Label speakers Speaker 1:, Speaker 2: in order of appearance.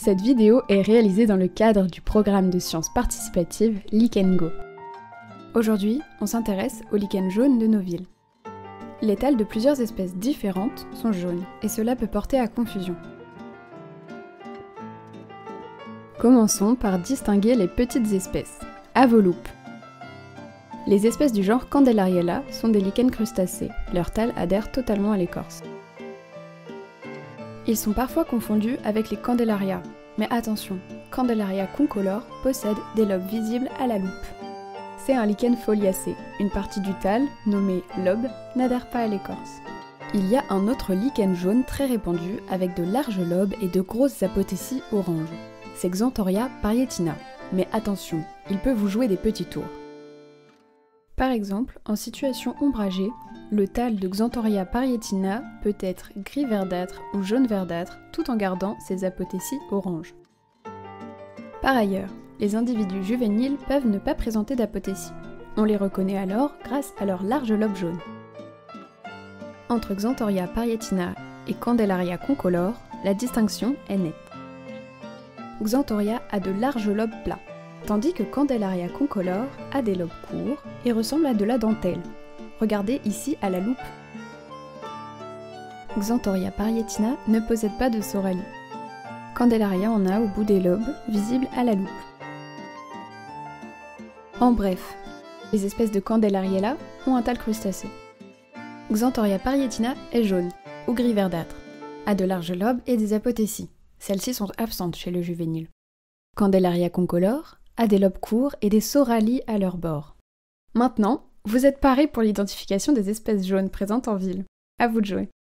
Speaker 1: Cette vidéo est réalisée dans le cadre du programme de sciences participatives Lichen Go. Aujourd'hui, on s'intéresse aux lichens jaunes de nos villes. Les thalles de plusieurs espèces différentes sont jaunes, et cela peut porter à confusion. Commençons par distinguer les petites espèces, à vos loupes. Les espèces du genre Candelariella sont des lichens crustacés, leur thalles adhèrent totalement à l'écorce. Ils sont parfois confondus avec les Candelaria, mais attention, Candelaria concolor possède des lobes visibles à la loupe. C'est un lichen foliacé, une partie du thalle, nommée lobe, n'adhère pas à l'écorce. Il y a un autre lichen jaune très répandu avec de larges lobes et de grosses apothécies oranges. C'est Xanthoria parietina, mais attention, il peut vous jouer des petits tours. Par exemple, en situation ombragée, le thalle de Xanthoria parietina peut être gris verdâtre ou jaune verdâtre tout en gardant ses apothécies oranges. Par ailleurs, les individus juvéniles peuvent ne pas présenter d'apothéties. On les reconnaît alors grâce à leurs larges lobes jaunes. Entre Xanthoria parietina et Candelaria concolor, la distinction est nette. Xanthoria a de larges lobes plats, tandis que Candelaria concolor a des lobes courts et ressemble à de la dentelle. Regardez ici à la loupe. Xanthoria parietina ne possède pas de soralie. Candelaria en a au bout des lobes, visibles à la loupe. En bref, les espèces de Candelariella ont un thalle crustacé. Xanthoria parietina est jaune, ou gris verdâtre, a de larges lobes et des apothéties. Celles-ci sont absentes chez le juvénile. Candelaria concolor a des lobes courts et des soralies à leurs bords. Maintenant, vous êtes parés pour l'identification des espèces jaunes présentes en ville. À vous de jouer.